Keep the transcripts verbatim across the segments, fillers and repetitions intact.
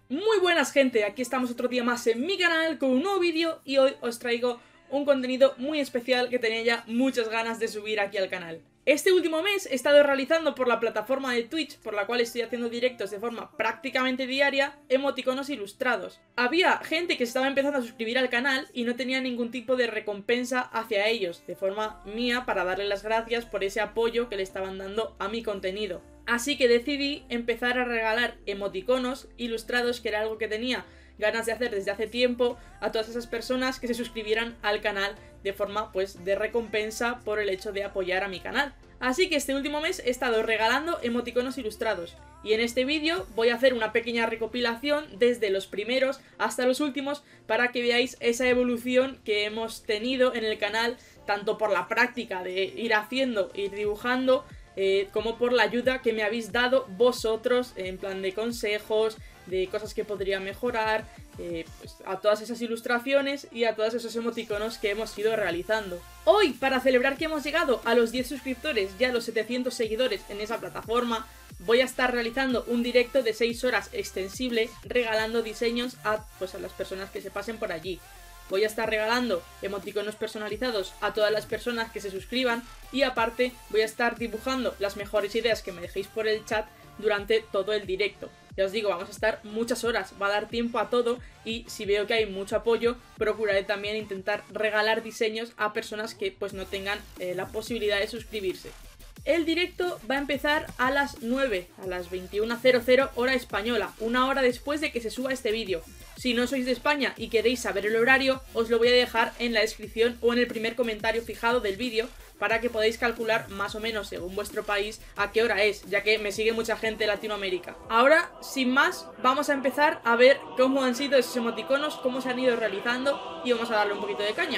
Muy buenas gente, aquí estamos otro día más en mi canal con un nuevo vídeo y hoy os traigo un contenido muy especial que tenía ya muchas ganas de subir aquí al canal. Este último mes he estado realizando por la plataforma de Twitch, por la cual estoy haciendo directos de forma prácticamente diaria, emoticonos ilustrados. Había gente que estaba empezando a suscribir al canal y no tenía ningún tipo de recompensa hacia ellos, de forma mía, para darle las gracias por ese apoyo que le estaban dando a mi contenido. Así que decidí empezar a regalar emoticonos ilustrados, que era algo que tenía ganas de hacer desde hace tiempo, a todas esas personas que se suscribieran al canal de forma pues de recompensa por el hecho de apoyar a mi canal. Así que este último mes he estado regalando emoticonos ilustrados y en este vídeo voy a hacer una pequeña recopilación desde los primeros hasta los últimos para que veáis esa evolución que hemos tenido en el canal, tanto por la práctica de ir haciendo, ir dibujando, Eh, como por la ayuda que me habéis dado vosotros en plan de consejos, de cosas que podría mejorar, eh, pues a todas esas ilustraciones y a todos esos emoticonos que hemos ido realizando. Hoy, para celebrar que hemos llegado a los diez suscriptores y a los setecientos seguidores en esa plataforma, voy a estar realizando un directo de seis horas extensible regalando diseños a, pues, a las personas que se pasen por allí. Voy a estar regalando emoticonos personalizados a todas las personas que se suscriban y aparte voy a estar dibujando las mejores ideas que me dejéis por el chat durante todo el directo. Ya os digo, vamos a estar muchas horas, va a dar tiempo a todo y si veo que hay mucho apoyo, procuraré también intentar regalar diseños a personas que pues no tengan eh, la posibilidad de suscribirse. El directo va a empezar a las nueve, a las veintiuna cero cero hora española, una hora después de que se suba este vídeo. Si no sois de España y queréis saber el horario, os lo voy a dejar en la descripción o en el primer comentario fijado del vídeo para que podáis calcular más o menos según vuestro país a qué hora es, ya que me sigue mucha gente de Latinoamérica. Ahora, sin más, vamos a empezar a ver cómo han sido esos emoticonos, cómo se han ido realizando y vamos a darle un poquito de caña.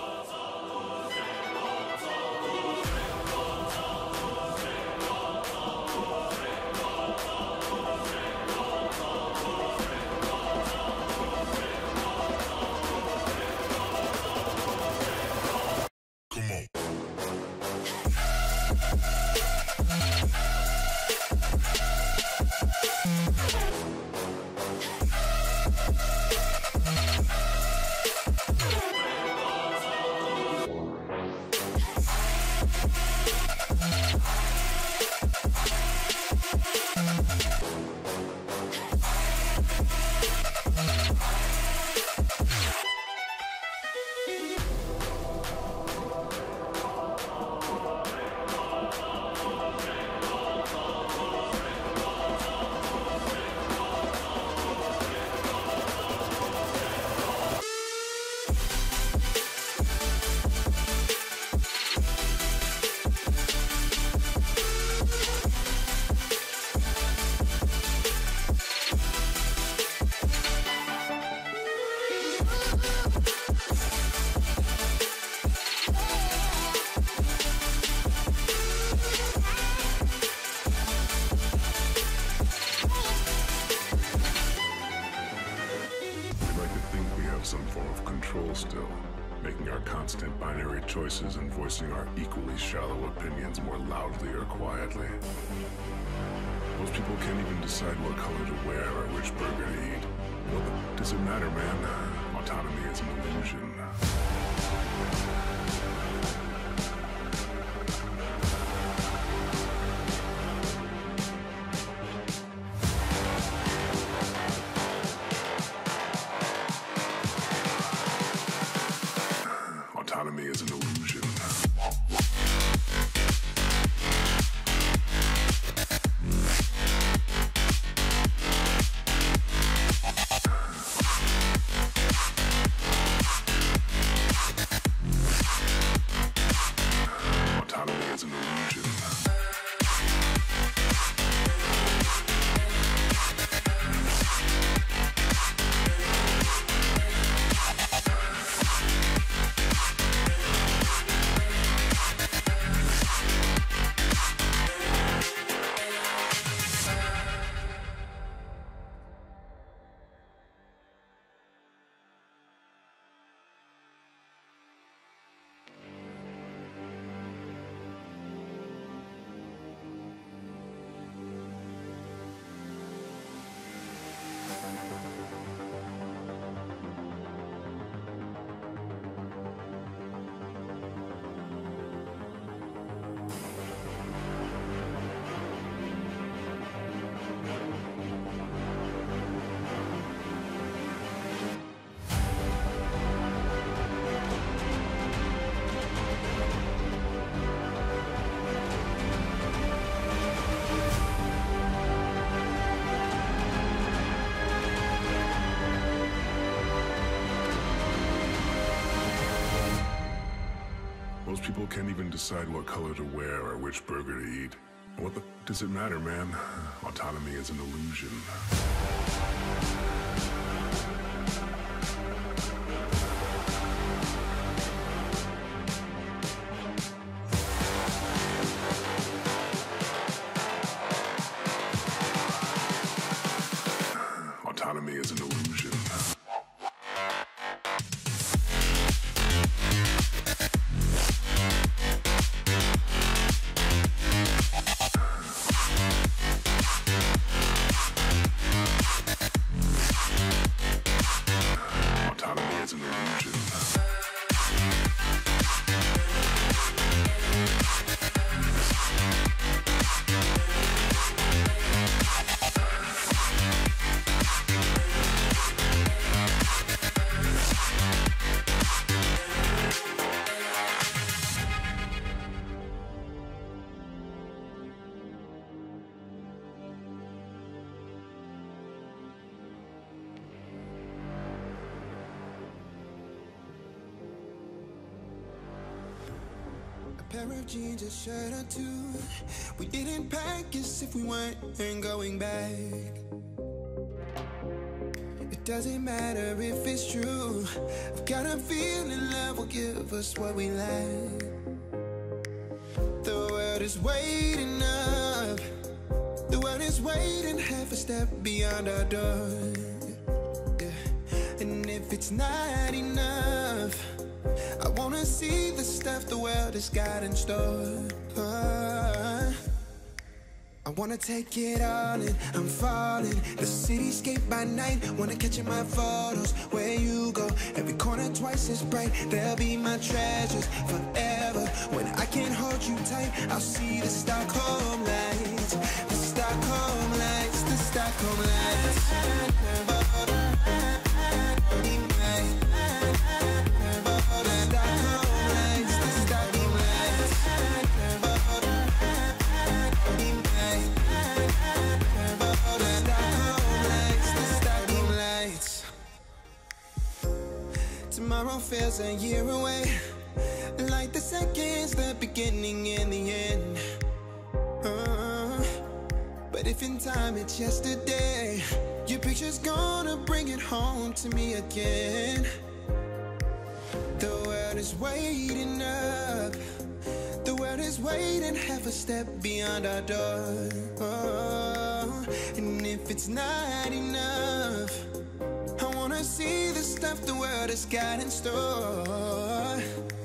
Some form of control still, making our constant binary choices and voicing our equally shallow opinions more loudly or quietly. Most people can't even decide what color to wear or which burger to eat. Well, does it matter, man? Autonomy is an illusion. Autonomy is an illusion. Autonomy is an illusion. Most people can't even decide what color to wear or which burger to eat. What the f does it matter, man? Autonomy is an illusion. Autonomy is an illusion. Autonomy is an illusion. Pair of jeans, a shirt or two. We didn't pack as if we weren't going back. It doesn't matter if it's true. I've got a feeling love will give us what we lack. The world is waiting up. The world is waiting half a step beyond our door. Yeah. And if it's not enough, I wanna see the stuff the world has got in store. uh, I wanna take it all in, I'm falling. The cityscape by night, wanna catch in my photos. Where you go, every corner twice as bright. They'll be my treasures forever. When I can't hold you tight, I'll see the Stockholm lights. The Stockholm lights, the Stockholm lights. Tomorrow feels a year away, like the seconds, the beginning and the end. uh, But if in time it's yesterday, your picture's gonna bring it home to me again. The world is waiting up. The world is waiting half a step beyond our door. oh, And if it's not enough, I wanna see the stuff the world has got in store.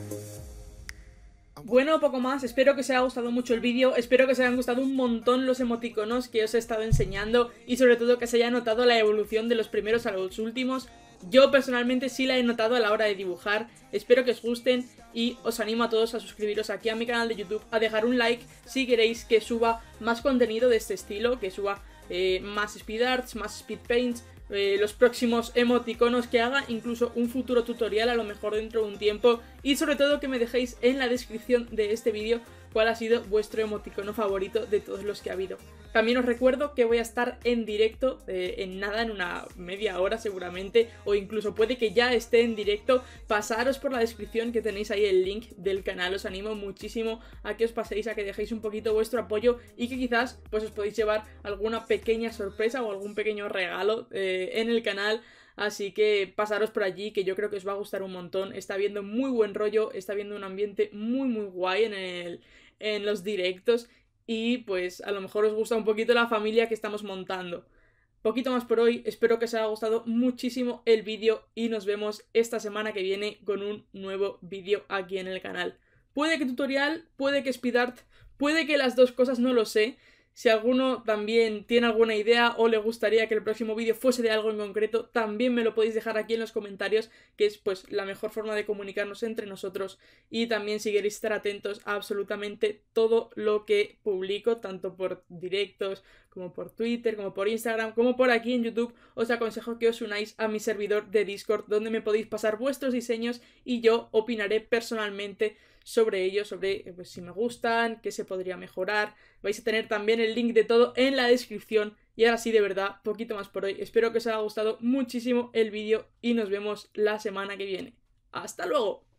Bueno, poco más, espero que os haya gustado mucho el vídeo, espero que os hayan gustado un montón los emoticonos que os he estado enseñando y sobre todo que se haya notado la evolución de los primeros a los últimos. Yo personalmente sí la he notado a la hora de dibujar, espero que os gusten y os animo a todos a suscribiros aquí a mi canal de YouTube, a dejar un like si queréis que suba más contenido de este estilo, que suba eh, más speed arts, más speed paints, Eh, los próximos emoticonos que haga, incluso un futuro tutorial a lo mejor dentro de un tiempo, y sobre todo que me dejéis en la descripción de este vídeo cuál ha sido vuestro emoticono favorito de todos los que ha habido. También os recuerdo que voy a estar en directo eh, en nada, en una media hora seguramente, o incluso puede que ya esté en directo. Pasaros por la descripción que tenéis ahí el link del canal, os animo muchísimo a que os paséis, a que dejéis un poquito vuestro apoyo y que quizás pues os podéis llevar alguna pequeña sorpresa o algún pequeño regalo eh, en el canal. Así que pasaros por allí, que yo creo que os va a gustar un montón. Está viendo muy buen rollo, está viendo un ambiente muy muy guay en, el, en los directos. Y pues a lo mejor os gusta un poquito la familia que estamos montando. Poquito más por hoy, espero que os haya gustado muchísimo el vídeo y nos vemos esta semana que viene con un nuevo vídeo aquí en el canal. Puede que tutorial, puede que speed art, puede que las dos cosas, no lo sé. Si alguno también tiene alguna idea o le gustaría que el próximo vídeo fuese de algo en concreto, también me lo podéis dejar aquí en los comentarios, que es pues la mejor forma de comunicarnos entre nosotros. Y también si queréis estar atentos a absolutamente todo lo que publico, tanto por directos, como por Twitter, como por Instagram, como por aquí en YouTube, os aconsejo que os unáis a mi servidor de Discord, donde me podéis pasar vuestros diseños y yo opinaré personalmente sobre ellos, sobre pues, si me gustan, qué se podría mejorar. Vais a tener también el link de todo en la descripción. Y ahora sí, de verdad, poquito más por hoy. Espero que os haya gustado muchísimo el vídeo y nos vemos la semana que viene. ¡Hasta luego!